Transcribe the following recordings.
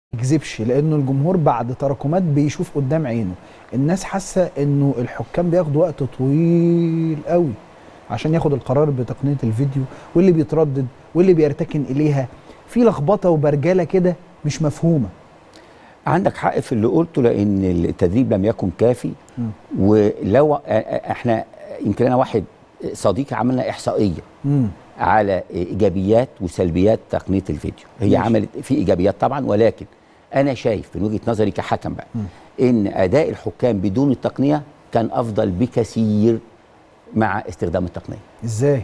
يكذبش، لانه الجمهور بعد تراكمات بيشوف قدام عينه. الناس حاسه انه الحكام بياخدوا وقت طويل قوي عشان ياخد القرار بتقنيه الفيديو، واللي بيتردد واللي بيرتكن اليها في لخبطه وبرجله كده مش مفهومه. عندك حق في اللي قلته، لان التدريب لم يكن كافي. ولو احنا يمكن انا واحد صديقي عملنا احصائيه على ايجابيات وسلبيات تقنيه الفيديو. هي عملت في ايجابيات طبعا، ولكن انا شايف من وجهه نظري كحكم بقى ان اداء الحكام بدون التقنيه كان افضل بكثير مع استخدام التقنيه. ازاي؟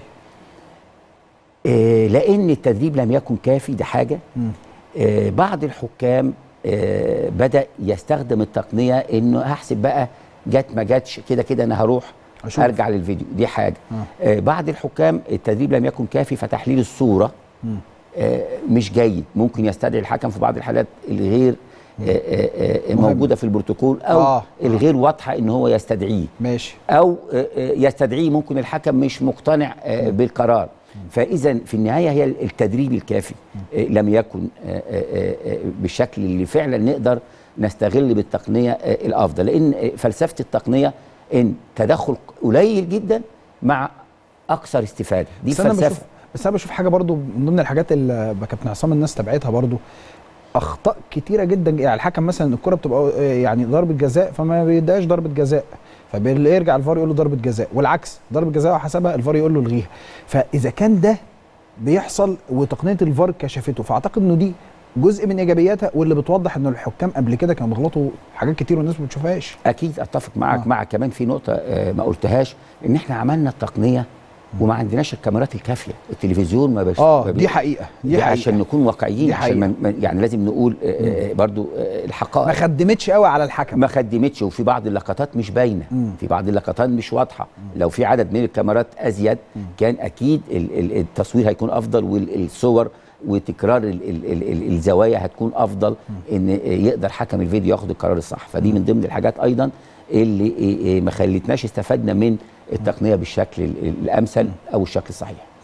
لان التدريب لم يكن كافي، ده حاجه. بعض الحكام بدأ يستخدم التقنيه انه هحسب بقى جت ما جاتش، كده كده انا هروح أشوف. ارجع للفيديو، دي حاجه. بعض الحكام التدريب لم يكن كافي، فتحليل الصوره مش جيد، ممكن يستدعي الحكم في بعض الحالات الغير موجوده في البروتوكول، او الغير واضحه ان هو يستدعيه. ماشي. او يستدعيه ممكن الحكم مش مقتنع بالقرار. فاذا في النهايه هي التدريب الكافي لم يكن بالشكل اللي فعلا نقدر نستغل بالتقنيه الافضل، لان فلسفه التقنيه ان تدخل قليل جدا مع اكثر استفاده. دي فلسفه. بس انا بشوف حاجه برضو من ضمن الحاجات اللي كابتن عصام الناس تبعتها برضو، اخطاء كتيره جدا. يعني الحكم مثلا الكره بتبقى يعني ضربه جزاء فما بيديهاش ضربه جزاء، فبيرجع الفار يقول له ضربه جزاء، والعكس ضربه جزاء وحسبها الفار يقول له الغيها. فاذا كان ده بيحصل وتقنيه الفار كشفته، فاعتقد انه دي جزء من ايجابياتها، واللي بتوضح ان الحكام قبل كده كانوا بيغلطوا حاجات كتير والناس ما بتشوفهاش. اكيد اتفق معك. مع كمان في نقطه ما قلتهاش، ان احنا عملنا التقنيه وما عندناش الكاميرات الكافيه، التلفزيون ما دي حقيقه. دي حقيقة. عشان نكون واقعيين، عشان يعني لازم نقول برضو الحقائق. ما خدمتش قوي على الحكم، ما خدمتش، وفي بعض اللقطات مش باينه، في بعض اللقطات مش واضحه. لو في عدد من الكاميرات ازيد كان اكيد التصوير هيكون افضل، والصور وتكرار الزوايا هتكون افضل، ان يقدر حكم الفيديو ياخد القرار الصح. فدي من ضمن الحاجات ايضا اللي ما خلتناش استفدنا من التقنيه بالشكل الامثل او الشكل الصحيح.